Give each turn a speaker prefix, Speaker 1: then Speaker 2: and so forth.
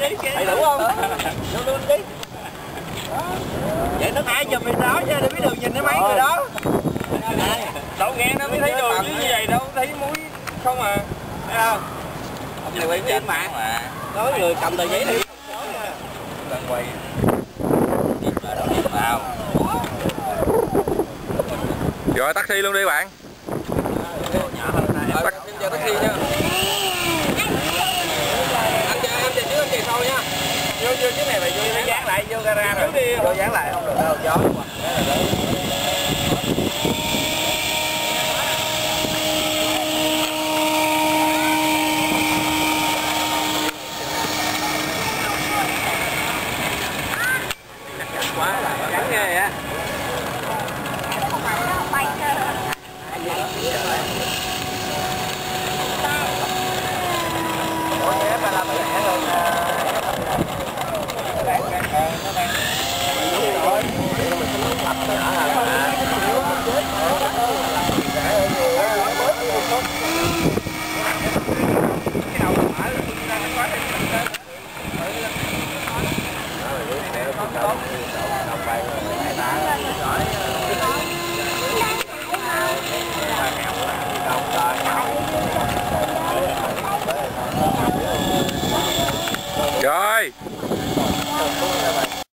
Speaker 1: Thầy đủ không? Vô luôn đi. Vậy nó ai chụp thì đó chứ, để biết đường nhìn thấy mấy người đó.
Speaker 2: Đâu nghe nó mới thấy đường chứ như vậy đâu thấy muối không à. Thấy không?
Speaker 1: Ông này quay phim mà. Nói người cầm tờ giấy đi.
Speaker 2: Đang quay. Đi vào.
Speaker 3: Rồi taxi luôn đi bạn.
Speaker 2: Tắt giờ taxi nha. Anh chạy trước, anh chạy sau nha. Vô chiếc này phải vô dán lại vô gara rồi. Vô dán lại không được đâu, gió.